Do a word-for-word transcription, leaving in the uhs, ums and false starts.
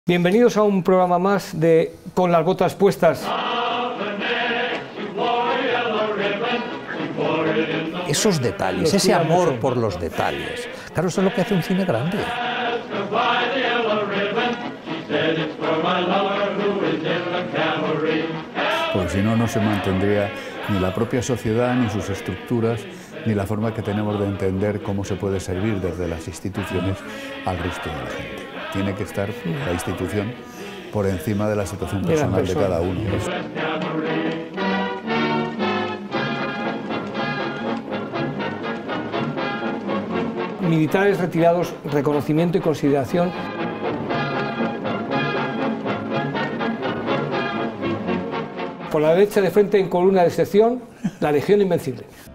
Bienvenidos a un programa más de Con las botas puestas. Esos detalles, ese amor por los detalles. Claro, eso es lo que hace un cine grande. Porque si no, no se mantendría ni la propia sociedad, ni sus estructuras, ni la forma que tenemos de entender cómo se puede servir desde las instituciones al resto de la gente. Tiene que estar la institución por encima de la situación personal de cada uno. Militares retirados, reconocimiento y consideración. Por la derecha de frente en columna de sección, la Legión Invencible.